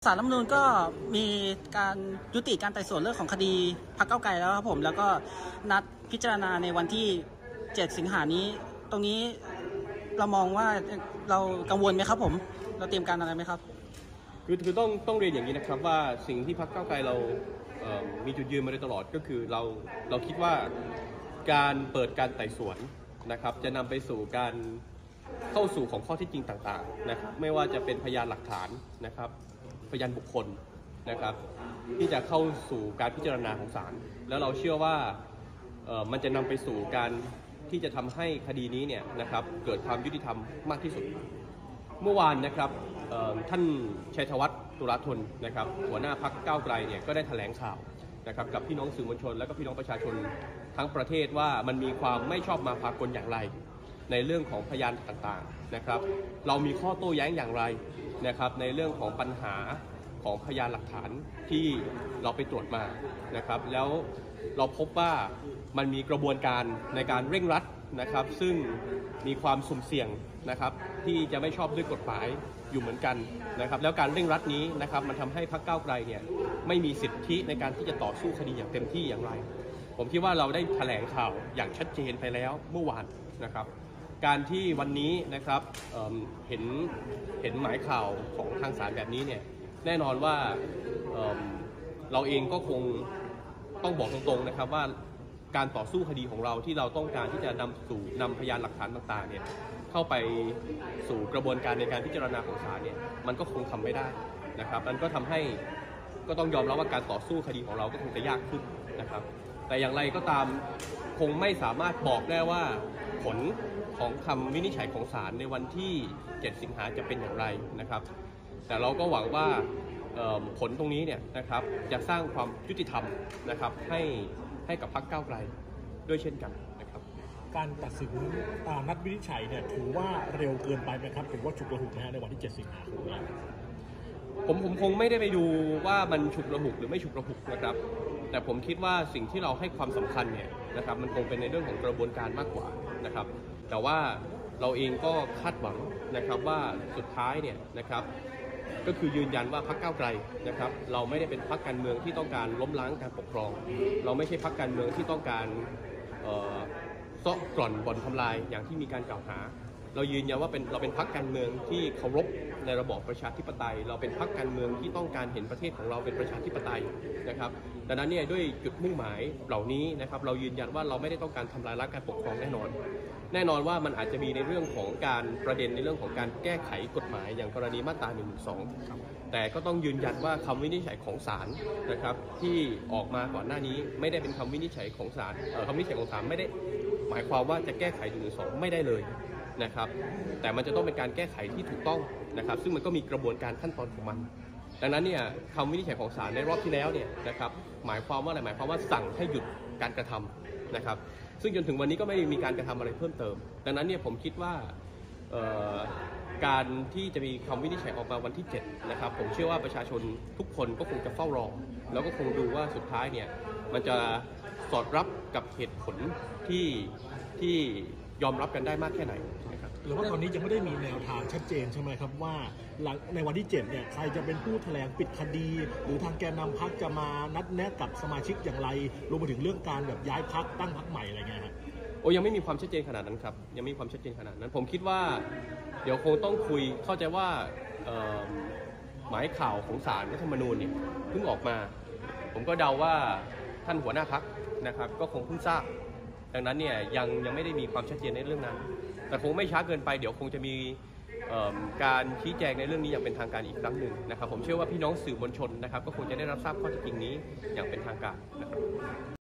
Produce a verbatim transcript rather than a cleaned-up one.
ศาลรัฐธรรมนูญก็มีการยุติการไต่สวนเรื่องของคดีพรรคก้าวไกลแล้วครับผมแล้วก็นัดพิจารณาในวันที่เจ็ดสิงหานี้ตรงนี้เรามองว่าเรากังวลไหมครับผมเราเตรียมการอะไรไหมครับคือคือต้องต้องเรียนอย่างนี้นะครับว่าสิ่งที่พรรคก้าวไกลเราเอ่อมีจุดยืนมาโดยตลอดก็คือเราเราคิดว่าการเปิดการไต่สวนนะครับจะนำไปสู่การเข้าสู่ของข้อเท็จจริงต่างๆนะครับไม่ว่าจะเป็นพยานหลักฐานนะครับพยานบุคคลนะครับที่จะเข้าสู่การพิจารณาของศาลแล้วเราเชื่อว่าเอ่อมันจะนำไปสู่การที่จะทำให้คดีนี้เนี่ยนะครับเกิดความยุติธรรมมากที่สุดเมื่อวานนะครับท่านชัยธวัฒน์ตุลาธนนะครับหัวหน้าพรรคก้าวไกลเนี่ยก็ได้แถลงข่าวนะครับกับพี่น้องสื่อมวลชนและก็พี่น้องประชาชนทั้งประเทศว่ามันมีความไม่ชอบมาพากลอย่างไรในเรื่องของพยานต่างๆนะครับเรามีข้อโต้แย้งอย่างไรนะครับในเรื่องของปัญหาของพยานหลักฐานที่เราไปตรวจมานะครับแล้วเราพบว่ามันมีกระบวนการในการเร่งรัดนะครับซึ่งมีความสุ่มเสี่ยงนะครับที่จะไม่ชอบด้วยกฎหมายอยู่เหมือนกันนะครับแล้วการเร่งรัดนี้นะครับมันทำให้พรรคก้าวไกลเนี่ยไม่มีสิทธิในการที่จะต่อสู้คดีอย่างเต็มที่อย่างไรผมคิดว่าเราได้แถลงข่าวอย่างชัดเจนไปแล้วเมื่อวานนะครับการที่วันนี้นะครับ เ, เห็นเห็นหมายข่าวของทางศาลแบบนี้เนี่ยแน่นอนว่าเเราเองก็คงต้องบอกตรงๆนะครับว่าการต่อสู้คดีของเราที่เราต้องการที่จะนำสู่นำพยานหลักฐานต่างๆเนี่ยเข้าไปสู่กระบวนการในการพิจารณาของศาลเนี่ยมันก็คงทำไม่ได้นะครับมันก็ทำให้ก็ต้องยอมรับว่าการต่อสู้คดีของเราก็คงจะยากขึ้นนะครับแต่อย่างไรก็ตามคงไม่สามารถบอกได้ว่าผลของคำวินิจฉัยของศาลในวันที่เจ็ดสิงหาจะเป็นอย่างไรนะครับแต่เราก็หวังว่าผลตรงนี้เนี่ยนะครับจะสร้างความยุติธรรมนะครับให้ให้กับพรรคก้าวไกลด้วยเช่นกันนะครับการตัดสินนัดวินิจฉัยเนี่ยถือว่าเร็วเกินไปไหมครับถือว่าฉุกละหุกนะฮะในวันที่เจ็ดสิงหาคมนี้ผมผมคงไม่ได้ไปดูว่ามันฉุกละหุกหรือไม่ฉุกละหุกนะครับแต่ผมคิดว่าสิ่งที่เราให้ความสำคัญเนี่ยนะครับมันคงเป็นในเรื่องของกระบวนการมากกว่านะครับแต่ว่าเราเองก็คาดหวังนะครับว่าสุดท้ายเนี่ยนะครับก็คือยืนยันว่าพรรคก้าวไกลนะครับเราไม่ได้เป็นพรรคการเมืองที่ต้องการล้มล้างการปกครองเราไม่ใช่พรรคการเมืองที่ต้องการเอ่อเซาะกร่อนบ่อนทำลายอย่างที่มีการกล่าวหาเรายืนยันว่าเป็นเราเป็นพรรคการเมืองที่เคารพในระบอบประชาธิปไตยเราเป็นพรรคการเมืองที่ต้องการเห็นประเทศของเราเป็นประชาธิปไตยนะครับดังนั้นเนี่ยด้วยจุดมุ่งหมายเหล่านี้นะครับเรายืนยันว่าเราไม่ได้ต้องการทำลายล้างการปกครองแน่นอนแน่นอนว่ามันอาจจะมีในเรื่องของการประเด็นในเรื่องของการแก้ไขกฎหมายอย่างกรณีมาตราหนึ่งหนึ่งสองแต่ก็ต้องยืนยันว่าคำวินิจฉัยของศาลนะครับที่ออกมาก่อนหน้านี้ไม่ได้เป็นคำวินิจฉัยของศาลคำวินิจฉัยของศาลไม่ได้หมายความว่าจะแก้ไขหนึ่งหนึ่งสองไม่ได้เลยนะครับแต่มันจะต้องเป็นการแก้ไขที่ถูกต้องนะครับซึ่งมันก็มีกระบวนการขั้นตอนของมันดังนั้นเนี่ยคำวินิจฉัยของศาลในรอบที่แล้วเนี่ยนะครับหมายความว่าอะไรหมายความว่าสั่งให้หยุดการกระทำนะครับซึ่งจนถึงวันนี้ก็ไม่มีการกระทำอะไรเพิ่มเติมดังนั้นเนี่ยผมคิดว่าการที่จะมีคำวินิจฉัยออกมาวันที่เจ็ดนะครับผมเชื่อว่าประชาชนทุกคนก็คงจะเฝ้ารอแล้วก็คงดูว่าสุดท้ายเนี่ยมันจะสอดรับกับเหตุผลที่ที่ยอมรับกันได้มากแค่ไหนนะครับหรือว่าตอนนี้ยังไม่ได้มีแนวทางชัดเจนใช่ไหมครับว่าหลังในวันที่เจ็ดเนี่ยใครจะเป็นผู้แถลงปิดคดีหรือทางแกนนำพรรคจะมานัดแนะกับสมาชิกอย่างไรรวมไปถึงเรื่องการแบบย้ายพรรคตั้งพรรคใหม่อะไรเงี้ยครับโอ้ยังไม่มีความชัดเจนขนาดนั้นครับยังไม่มีความชัดเจนขนาดนั้นผมคิดว่าเดี๋ยวคงต้องคุยเข้าใจว่าหมายข่าวของศาลรัฐธรรมนูญเนี่ยเพิ่งออกมาผมก็เดาว่าท่านหัวหน้าพรรคนะครับก็คงเพิ่งทราบดังนั้นเนี่ยยังยังไม่ได้มีความชัดเจนในเรื่องนั้นแต่คงไม่ช้าเกินไปเดี๋ยวคงจะมีการชี้แจงในเรื่องนี้อย่างเป็นทางการอีกครั้งหนึ่งนะครับผมเชื่อว่าพี่น้องสื่อมวลชนนะครับก็คงจะได้รับทราบข้อเท็จจริงนี้อย่างเป็นทางการนะครับ